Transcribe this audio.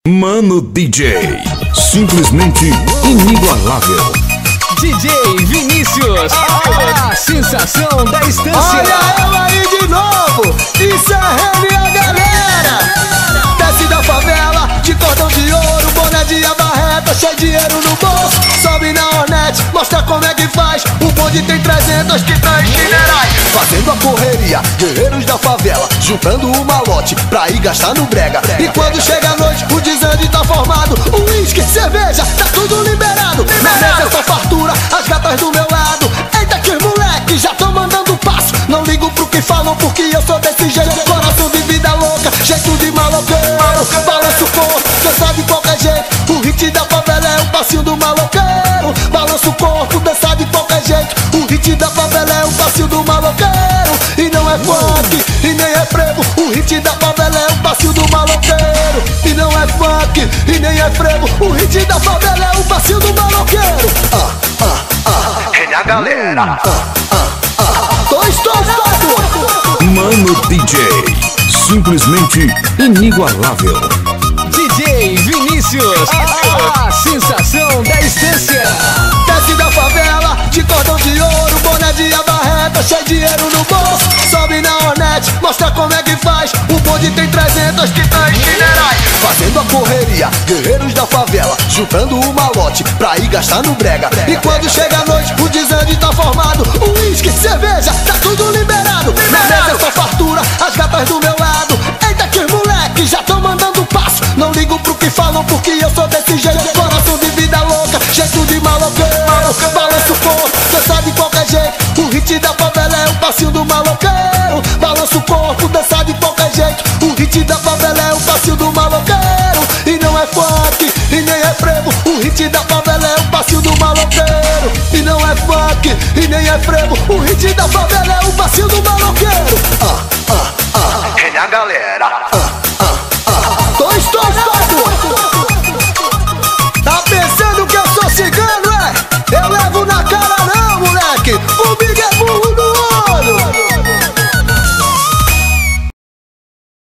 Mano DJ, simplesmente inigualável. DJ Vinícius, a sensação da estância. Olha eu aí de novo, isso é minha galera. Desce da favela, de cordão de ouro, boné de abarreta, cheio de dinheiro no bolso. Sobe na Hornet, mostra como é que faz. O bonde tem 300 que três generais. Fazendo a correria, guerreiros da favela, juntando o malote pra ir gastar no brega. E quando chega a noite, o desande tá formado. O uísque, cerveja, tá tudo liberado. Na mesa é só fartura, as gatas do meu lado. Eita que os moleques já tão mandando passo. Não ligo pro que falam porque eu sou desse jeito. Coração de vida louca, jeito de maloqueiro. Balança o corpo, dança de qualquer jeito. O hit da favela é o passinho do maloqueiro. Balança o corpo, dança de qualquer jeito. O hit da favela é o passinho do maloqueiro. E não é funk, e nem é frevo. O hit da favela é o passinho do maloqueiro. E não é funk, e nem é frevo. O hit da favela é o passinho do maloqueiro. É a galera. Tô estourado. Mano DJ, simplesmente inigualável. DJ Vinícius, a sensação da estância. Desce da favela, de cordão de ouro, boné de abarreta, cheio de dinheiro no bolso. Sobe na Hornet, mostra como é que faz. O bonde tem 300 que três generais. Fazendo a correria, guerreiros da favela, juntando o malote pra ir gastar no brega. E quando chega a noite, o desande tá formado. O uísque, cerveja, tá tudo liberado. Na mesa é só fartura, as gatas do meu lado. Eita que os moleques já tão mandando passo. Não ligo pro que falam porque eu sou desse jeito. Coração de vida louca, jeito de maloqueiro. Balança o corpo, dança de qualquer jeito. O hit da favela é o passinho do maloqueiro. Balança o corpo, dança de qualquer jeito. O hit da favela é o passinho do maloqueiro. E não é funk, e nem é frevo. O hit da favela é o passinho do maloqueiro. E não é funk, e nem é frevo. O hit da favela é o passinho do maloqueiro.